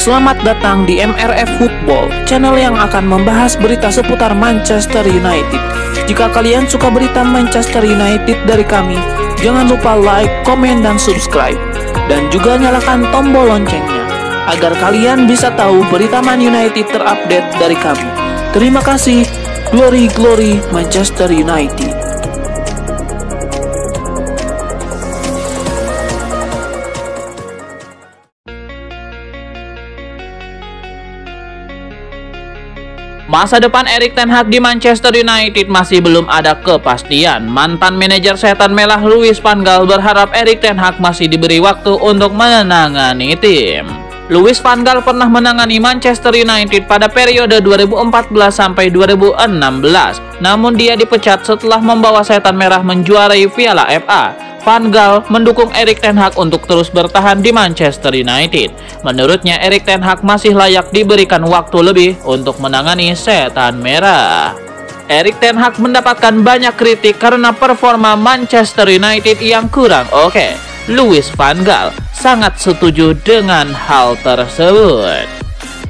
Selamat datang di MRF Football, channel yang akan membahas berita seputar Manchester United. Jika kalian suka berita Manchester United dari kami, jangan lupa like, komen, dan subscribe. Dan juga nyalakan tombol loncengnya, agar kalian bisa tahu berita Man United terupdate dari kami. Terima kasih. Glory, glory Manchester United. Masa depan Erik ten Hag di Manchester United masih belum ada kepastian. Mantan manajer setan merah Louis van Gaal berharap Erik ten Hag masih diberi waktu untuk menangani tim. Louis van Gaal pernah menangani Manchester United pada periode 2014 sampai 2016. Namun dia dipecat setelah membawa setan merah menjuarai Piala FA. Van Gaal mendukung Erik ten Hag untuk terus bertahan di Manchester United. Menurutnya Erik ten Hag masih layak diberikan waktu lebih untuk menangani setan merah. Erik ten Hag mendapatkan banyak kritik karena performa Manchester United yang kurang oke. Louis van Gaal sangat setuju dengan hal tersebut.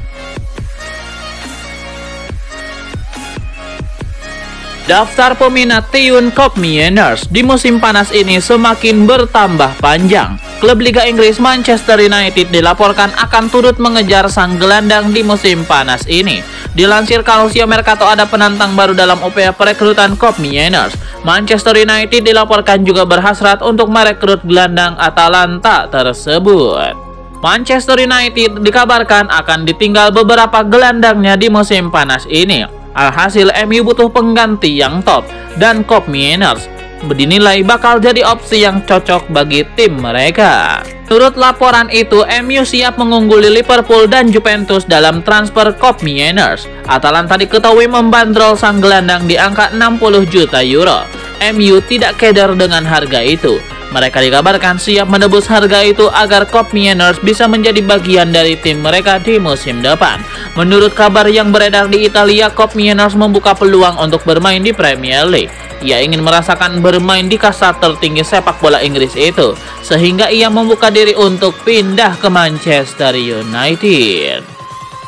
Daftar peminat Tiun Koopmeiners di musim panas ini semakin bertambah panjang. Klub Liga Inggris Manchester United dilaporkan akan turut mengejar sang gelandang di musim panas ini. Dilansir Calcio Mercato, ada penantang baru dalam upaya perekrutan Koopmeiners. Manchester United dilaporkan juga berhasrat untuk merekrut gelandang Atalanta tersebut. Manchester United dikabarkan akan ditinggal beberapa gelandangnya di musim panas ini. Alhasil MU butuh pengganti yang top, dan Koopmeiners dinilai bakal jadi opsi yang cocok bagi tim mereka. Menurut laporan itu, MU siap mengungguli Liverpool dan Juventus dalam transfer Koopmeiners. Atalanta diketahui membandrol sang gelandang di angka 60 juta euro. MU tidak keder dengan harga itu. Mereka dikabarkan siap menebus harga itu agar Koopmeiners bisa menjadi bagian dari tim mereka di musim depan. Menurut kabar yang beredar di Italia, Koopmeiners membuka peluang untuk bermain di Premier League. Ia ingin merasakan bermain di kasta tertinggi sepak bola Inggris itu, sehingga ia membuka diri untuk pindah ke Manchester United.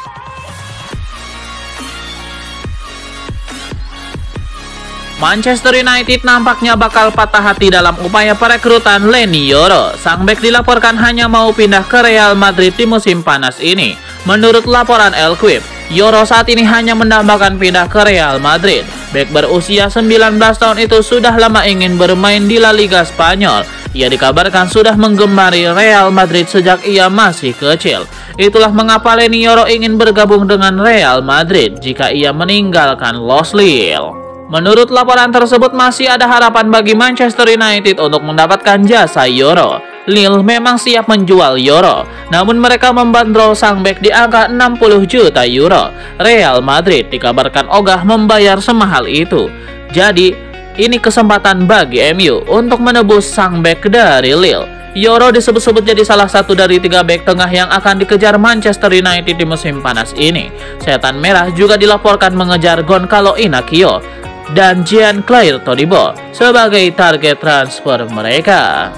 Manchester United nampaknya bakal patah hati dalam upaya perekrutan Leny Yoro. Sang bek dilaporkan hanya mau pindah ke Real Madrid di musim panas ini. Menurut laporan El Quip, Yoro saat ini hanya mendambakan pindah ke Real Madrid. Bek berusia 19 tahun itu sudah lama ingin bermain di La Liga Spanyol. Ia dikabarkan sudah menggemari Real Madrid sejak ia masih kecil. Itulah mengapa Leny Yoro ingin bergabung dengan Real Madrid jika ia meninggalkan Los Lille. Menurut laporan tersebut, masih ada harapan bagi Manchester United untuk mendapatkan jasa Yoro. Lille memang siap menjual Yoro, namun mereka membandrol sang bek di angka 60 juta euro. Real Madrid dikabarkan ogah membayar semahal itu. Jadi, ini kesempatan bagi MU untuk menebus sang bek dari Lille. Yoro disebut-sebut jadi salah satu dari 3 bek tengah yang akan dikejar Manchester United di musim panas ini. Setan merah juga dilaporkan mengejar Gonçalo Inacio dan Jean-Claire Todibo sebagai target transfer mereka.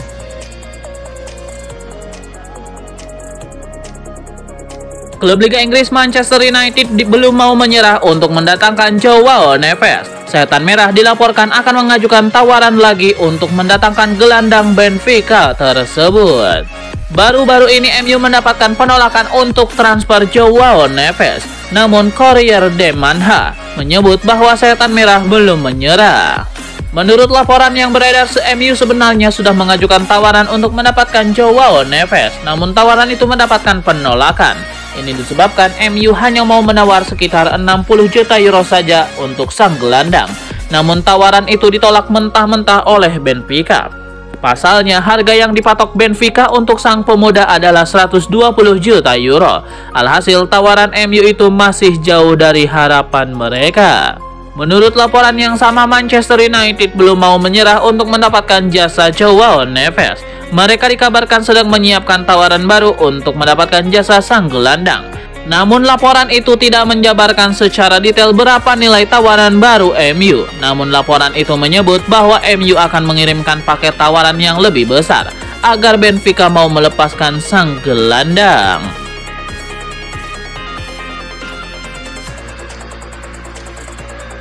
Klub Liga Inggris Manchester United belum mau menyerah untuk mendatangkan Joao Neves. Setan merah dilaporkan akan mengajukan tawaran lagi untuk mendatangkan gelandang Benfica tersebut. Baru-baru ini MU mendapatkan penolakan untuk transfer Joao Neves. Namun Courier de Manha menyebut bahwa setan merah belum menyerah. Menurut laporan yang beredar, MU sebenarnya sudah mengajukan tawaran untuk mendapatkan Joao Neves, namun tawaran itu mendapatkan penolakan. Ini disebabkan MU hanya mau menawar sekitar 60 juta euro saja untuk sang gelandang. Namun tawaran itu ditolak mentah-mentah oleh Benfica. Pasalnya, harga yang dipatok Benfica untuk sang pemuda adalah 120 juta euro. Alhasil, tawaran MU itu masih jauh dari harapan mereka. Menurut laporan yang sama, Manchester United belum mau menyerah untuk mendapatkan jasa Joao Neves. Mereka dikabarkan sedang menyiapkan tawaran baru untuk mendapatkan jasa sang gelandang. Namun laporan itu tidak menjabarkan secara detail berapa nilai tawaran baru MU. Namun laporan itu menyebut bahwa MU akan mengirimkan paket tawaran yang lebih besar agar Benfica mau melepaskan sang gelandang.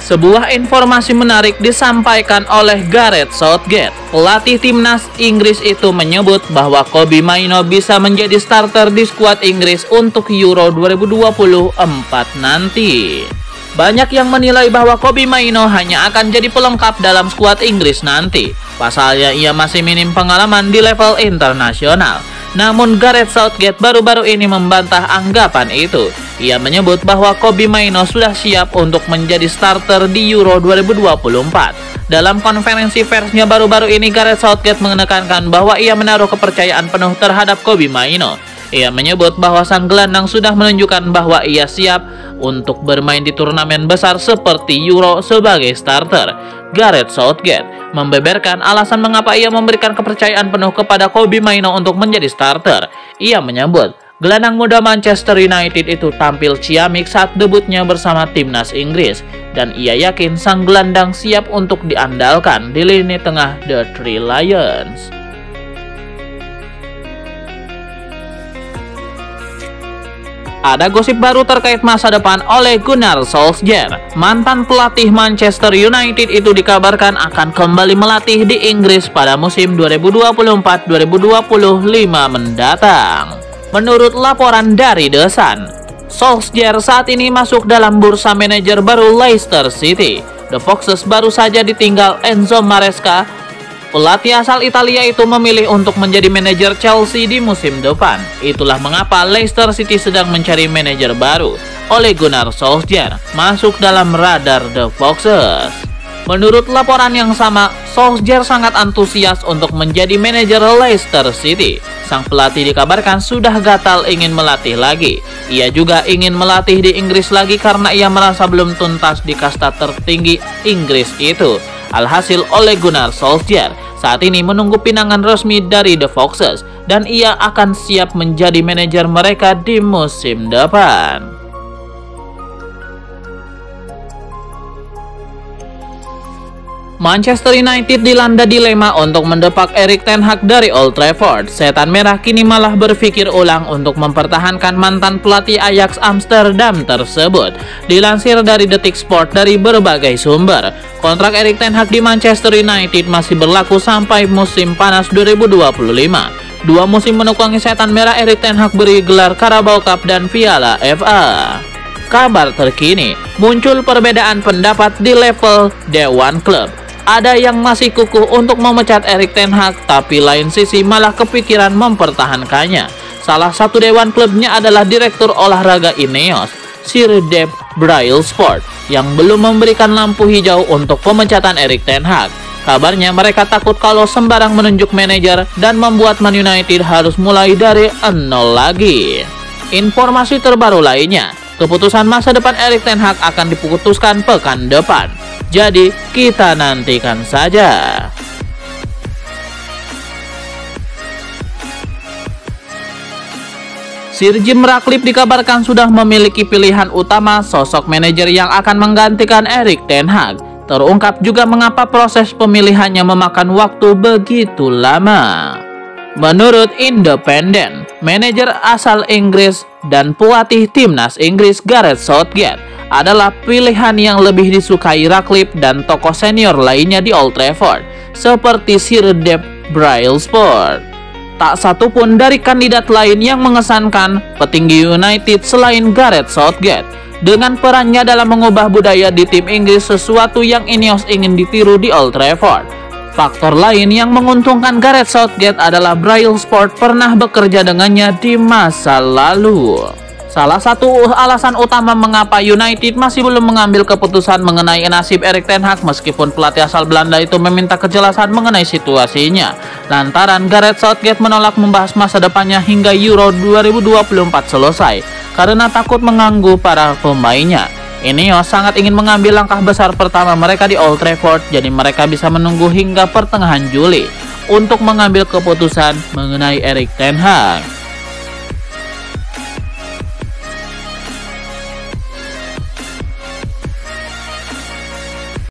Sebuah informasi menarik disampaikan oleh Gareth Southgate. Pelatih timnas Inggris itu menyebut bahwa Kobbie Mainoo bisa menjadi starter di skuad Inggris untuk Euro 2024 nanti. Banyak yang menilai bahwa Kobbie Mainoo hanya akan jadi pelengkap dalam skuad Inggris nanti. Pasalnya ia masih minim pengalaman di level internasional. Namun Gareth Southgate baru-baru ini membantah anggapan itu. Ia menyebut bahwa Kobbie Mainoo sudah siap untuk menjadi starter di Euro 2024. Dalam konferensi persnya baru-baru ini, Gareth Southgate menekankan bahwa ia menaruh kepercayaan penuh terhadap Kobbie Mainoo. Ia menyebut bahwa sang gelandang sudah menunjukkan bahwa ia siap untuk bermain di turnamen besar seperti Euro sebagai starter. Gareth Southgate membeberkan alasan mengapa ia memberikan kepercayaan penuh kepada Kobbie Mainoo untuk menjadi starter. Ia menyebut gelandang muda Manchester United itu tampil ciamik saat debutnya bersama timnas Inggris, dan ia yakin sang gelandang siap untuk diandalkan di lini tengah The Three Lions. Ada gosip baru terkait masa depan Ole Gunnar Solskjaer. Mantan pelatih Manchester United itu dikabarkan akan kembali melatih di Inggris pada musim 2024-2025 mendatang. Menurut laporan dari The Sun, Solskjaer saat ini masuk dalam bursa manajer baru Leicester City. The Foxes baru saja ditinggal Enzo Maresca. Pelatih asal Italia itu memilih untuk menjadi manajer Chelsea di musim depan. Itulah mengapa Leicester City sedang mencari manajer baru. Ole Gunnar Solskjaer masuk dalam radar The Foxes. Menurut laporan yang sama, Solskjaer sangat antusias untuk menjadi manajer Leicester City. Sang pelatih dikabarkan sudah gatal ingin melatih lagi. Ia juga ingin melatih di Inggris lagi karena ia merasa belum tuntas di kasta tertinggi Inggris itu. Alhasil Ole Gunnar Solskjaer saat ini menunggu pinangan resmi dari The Foxes dan ia akan siap menjadi manajer mereka di musim depan. Manchester United dilanda dilema untuk mendepak Erik ten Hag dari Old Trafford. Setan Merah kini malah berpikir ulang untuk mempertahankan mantan pelatih Ajax Amsterdam tersebut. Dilansir dari Detik Sport dari berbagai sumber, kontrak Erik ten Hag di Manchester United masih berlaku sampai musim panas 2025. 2 musim menukangi Setan Merah, Erik ten Hag beri gelar Carabao Cup dan Piala FA. Kabar terkini, muncul perbedaan pendapat di level Dewan Klub. Ada yang masih kukuh untuk memecat Erik ten Hag, tapi lain sisi malah kepikiran mempertahankannya. Salah satu dewan klubnya adalah Direktur Olahraga Ineos, Sir Dave Brailsford, yang belum memberikan lampu hijau untuk pemecatan Erik ten Hag. Kabarnya mereka takut kalau sembarang menunjuk manajer dan membuat Man United harus mulai dari nol lagi. Informasi terbaru lainnya, keputusan masa depan Erik ten Hag akan diputuskan pekan depan. Jadi, kita nantikan saja. Sir Jim Ratcliffe dikabarkan sudah memiliki pilihan utama sosok manajer yang akan menggantikan Erik ten Hag. Terungkap juga mengapa proses pemilihannya memakan waktu begitu lama. Menurut Independent, manajer asal Inggris dan pelatih timnas Inggris Gareth Southgate adalah pilihan yang lebih disukai Ratcliffe dan tokoh senior lainnya di Old Trafford, seperti Sir Dave Brailsford. Tak satu pun dari kandidat lain yang mengesankan petinggi United selain Gareth Southgate. Dengan perannya dalam mengubah budaya di tim Inggris, sesuatu yang Ineos ingin ditiru di Old Trafford. Faktor lain yang menguntungkan Gareth Southgate adalah Brailsford pernah bekerja dengannya di masa lalu. Salah satu alasan utama mengapa United masih belum mengambil keputusan mengenai nasib Erik ten Hag meskipun pelatih asal Belanda itu meminta kejelasan mengenai situasinya, lantaran Gareth Southgate menolak membahas masa depannya hingga Euro 2024 selesai karena takut mengganggu para pemainnya. Ineos sangat ingin mengambil langkah besar pertama mereka di Old Trafford, jadi mereka bisa menunggu hingga pertengahan Juli untuk mengambil keputusan mengenai Erik ten Hag.